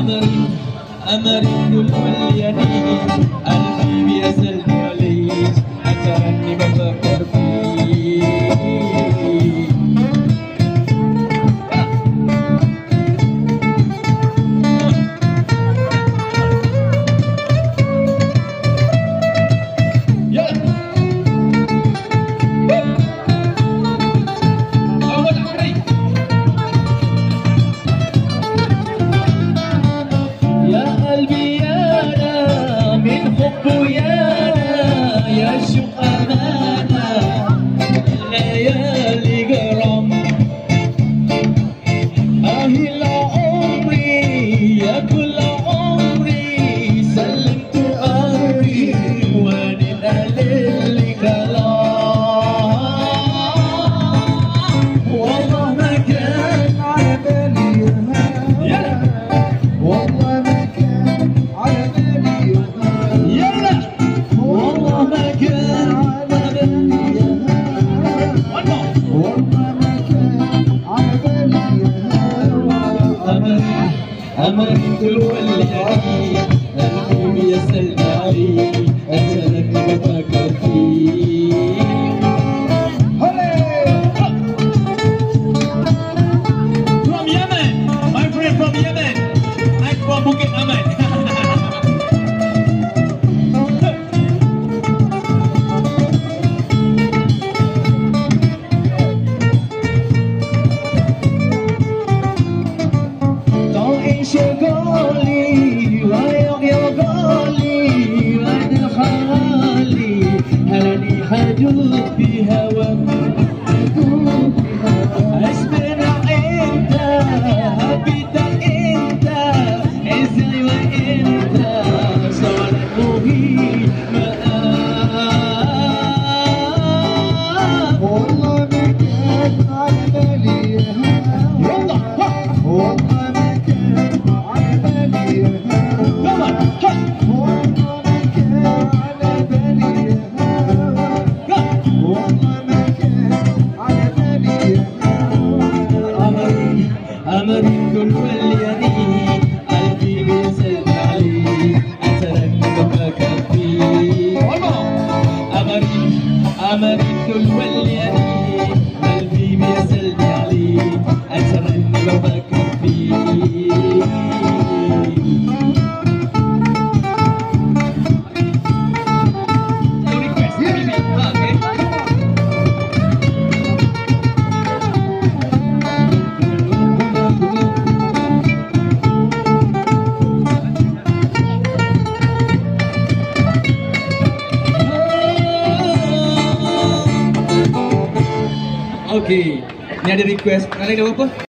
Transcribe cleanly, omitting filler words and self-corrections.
أمرين الوليانين قلبي بيسألني عليه أترني بفكر فيه أمرت الولياني قلبي بيسألني عليه أسألك بفكر فيه From Yemen, my friend from Yemen, I'm from Bukit Aman. شغالي ويغيظالي وانا خالي هلني حدود في هواك اسمنا انت حبيتك انت ازاي وانت صارت مهين مقام والله ما كان على بالي أمرت الولياني قلبي بيسألني عليه أترني بفكر فيه أمرت الولياني قلبي بيسألني عليه أترني بفكر فيه Oke, ini ada request. Kalian ada apa?